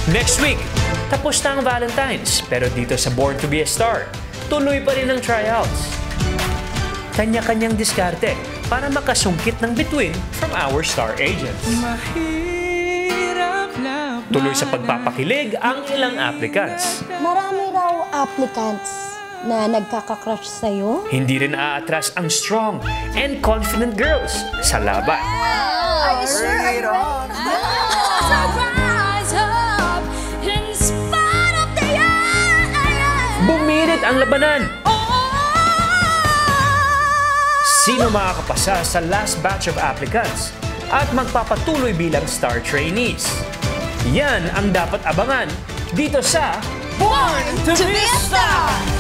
Next week, tapos na ang Valentine's, pero dito sa Born to be a Star, tuloy pa rin ang tryouts. Kanya-kanyang diskarte para makasungkit ng bituin from our star agents. Tuloy sa pagpapakilig ang ilang applicants. Marami raw applicants na nagkaka-crush sa'yo? Hindi rin aatras ang strong and confident girls sa laban. Are you sure? Bumirit ang labanan! Sino makakapasa sa last batch of applicants at magpapatuloy bilang star trainees? Yan ang dapat abangan dito sa Born to be a Star!